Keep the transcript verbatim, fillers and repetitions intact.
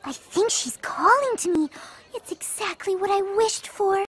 I think she's calling to me. It's exactly what I wished for.